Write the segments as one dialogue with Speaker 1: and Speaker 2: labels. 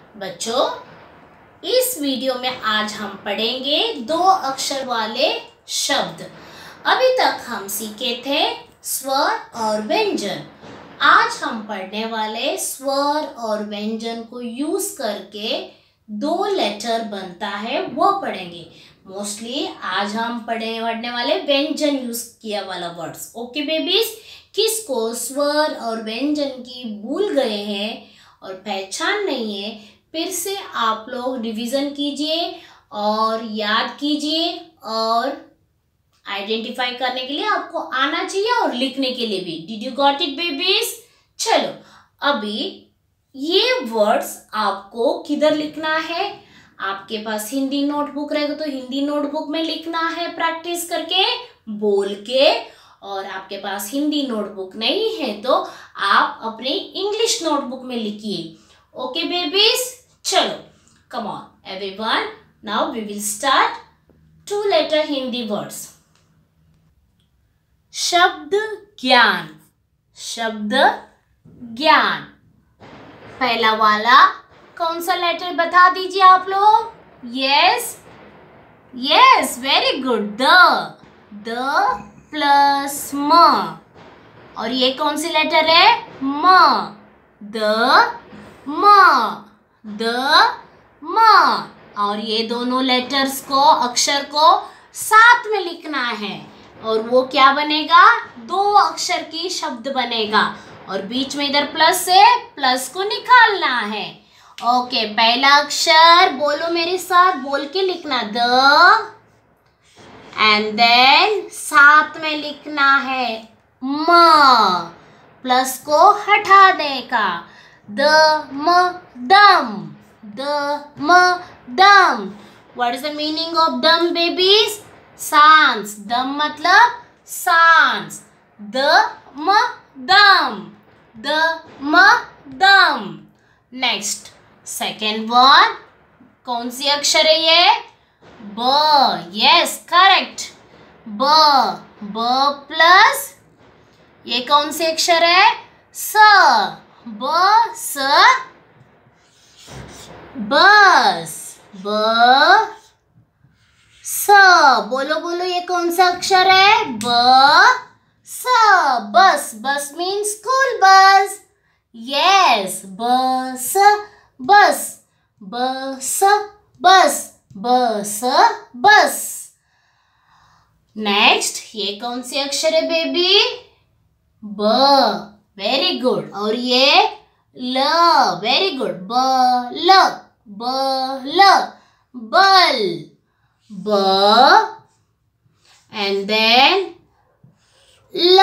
Speaker 1: बच्चों, इस वीडियो में आज हम पढ़ेंगे 2 अक्षर वाले शब्द। अभी तक हम सीखे थे स्वर और व्यंजन। आज हम पढ़ने वाले स्वर और व्यंजन को यूज करके 2 लेटर बनता है वो पढ़ेंगे। मोस्टली आज हम पढ़ने वाले व्यंजन यूज किया वाला वर्ड्स। ओके बेबीज, किसको स्वर और व्यंजन की भूल गए हैं और पहचान नहीं है, फिर से आप लोग रिवीजन कीजिए और याद कीजिए, और आइडेंटिफाई करने के लिए आपको आना चाहिए और लिखने के लिए भी। Did you got it babies? चलो, अभी ये वर्ड्स आपको किधर लिखना है? आपके पास हिंदी नोटबुक रहेगा तो हिंदी नोटबुक में लिखना है, प्रैक्टिस करके बोल के। और आपके पास हिंदी नोटबुक नहीं है तो आप अपने इंग्लिश नोटबुक में लिखिए। ओके बेबीज, चलो come on everyone, now we will start 2 letter Hindi words. शब्द ज्ञान। शब्द ज्ञान, पहला वाला कौन सा लेटर बता दीजिए आप लोग? Yes yes, very good. The plus म, और ये कौन सी लेटर है? म। द म, और ये दोनों लेटर्स को, अक्षर को साथ में लिखना है और वो क्या बनेगा? 2 अक्षर की शब्द बनेगा, और बीच में इधर प्लस है, प्लस को निकालना है। ओके, पहला अक्षर बोलो मेरे साथ, बोल के लिखना द, एंड देन साथ में लिखना है म, प्लस को हटा देगा। दम। What is the meaning of दम बेबीज? सांस। दम मतलब सांस। दम। नेक्स्ट, सेकेंड वन, कौन सी अक्षर है ये? ब। Yes, correct. ब प्लस ये कौन सी अक्षर है? स। बस। बोलो बोलो, ये कौन सा अक्षर है? बस। Bus means school bus. Yes, bus. Next, ये कौन सी अक्षर है बेबी? ब। Very good. और ये ल। Very good. बल। एंड देन ल।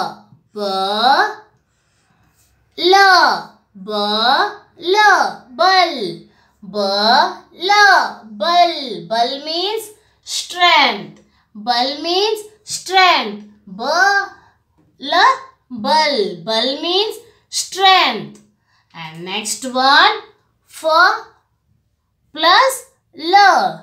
Speaker 1: बल means strength. Bal means strength. And next one, plus l.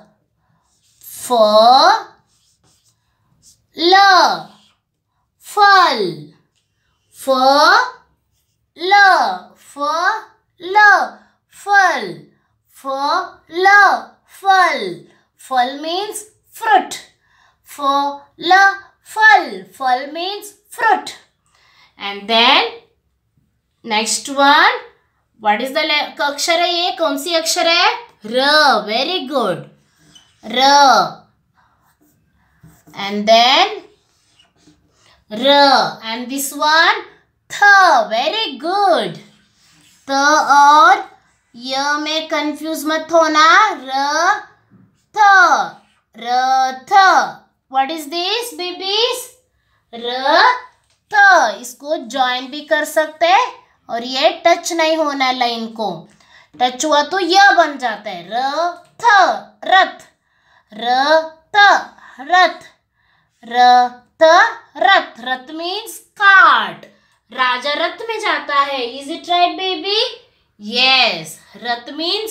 Speaker 1: Fal means fruit. Fal means fruit. And then next one, what is the अक्षर है? ये कौन सी अक्षर है? र। Very good. र। and then र, and this one th. Very good. त और य में कंफ्यूज मत होना। रथ। What is this babies? रथ। इसको ज्वाइन भी कर सकते हैं, और ये टच नहीं होना लाइन को। टच हुआ तो य बन जाता है। रथ। रथ मीन्स कार्ट। राजा रथ में जाता है। Is it right baby? Yes, रथ means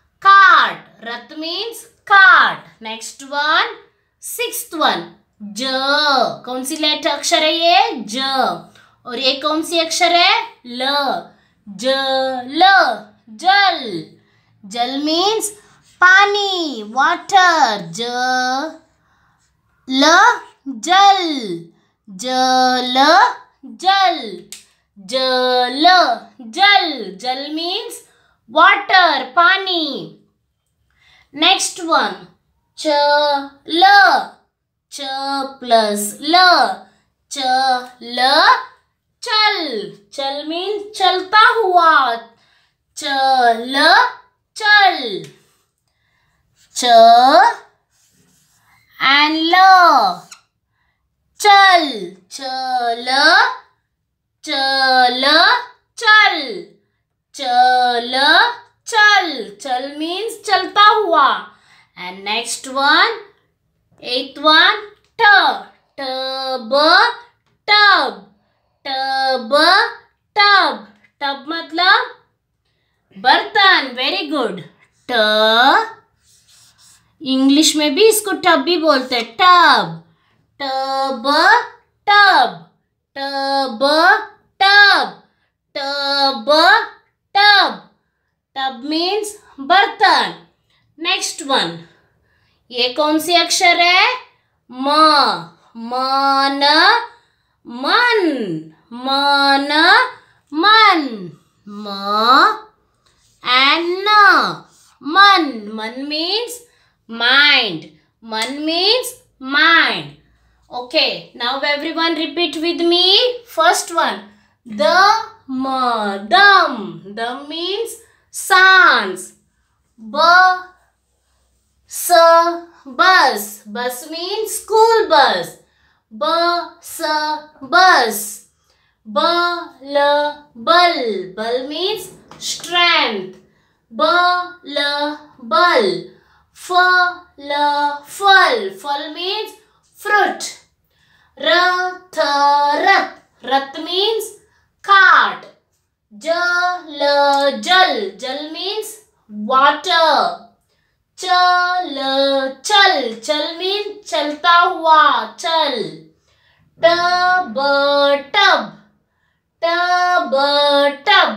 Speaker 1: cart. Next one, sixth one, ज। कौन सी लेटर अक्षर है ये? ज। और ये कौन सी अक्षर है? ल। जल। जल मीन्स पानी, वाटर। ल जल, जल जल, जल जल, जल मीन्स वाटर, पानी। नेक्स्ट वन, चल, च प्लस ल, चल चल, चल मीन्स चलता हुआ, चल चल। च एंड ल, चल, चल चल चल, चल चल, चल मीन्स चलता हुआ। And next one, eight one, tub, tub, tub tub, tub मतलब बर्तन। Very good. इंग्लिश में भी इसको टब भी बोलते हैं, tub, tub tub, tub tub, tub tub, tub means बर्तन। नेक्स्ट वन, ये कौन सी अक्षर है? म, मन, मन, मन मन, म and na, man, man means mind, man means mind. Okay, now everyone repeat with me. First one, dum, dum means sounds. Bus, bus means school bus. Bus. Ball means strength. Ball. Fal means fruit. Rath means cart. Jal means water. Chal means चलता हुआ, चल। Tub,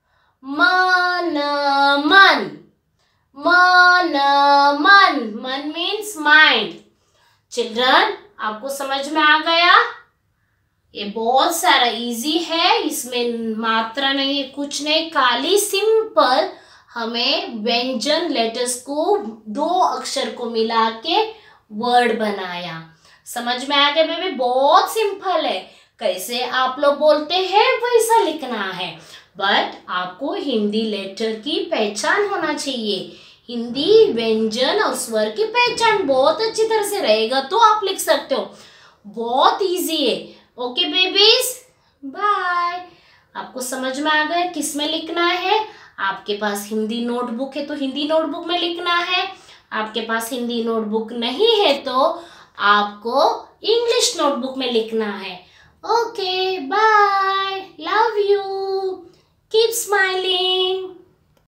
Speaker 1: मन means mind. Children, आपको समझ में आ गया? ये बहुत सारा इजी है, इसमें मात्रा नहीं है, कुछ नहीं, खाली सिंपल हमें व्यंजन लेटर्स को दो अक्षर को मिला के वर्ड बनाया। समझ में आ गया बेबी? बहुत सिंपल है, कैसे आप लोग बोलते हैं वैसा लिखना है, बट आपको हिंदी लेटर की पहचान होना चाहिए। हिंदी व्यंजन और स्वर की पहचान बहुत अच्छी तरह से रहेगा तो आप लिख सकते हो। बहुत इजी है। Okay babies, bye. आपको समझ में आ गया किस में लिखना है? आपके पास हिंदी नोटबुक है तो हिंदी नोटबुक में लिखना है, आपके पास हिंदी नोटबुक नहीं है तो आपको इंग्लिश नोटबुक में लिखना है। Okay, bye, love you, keep smiling.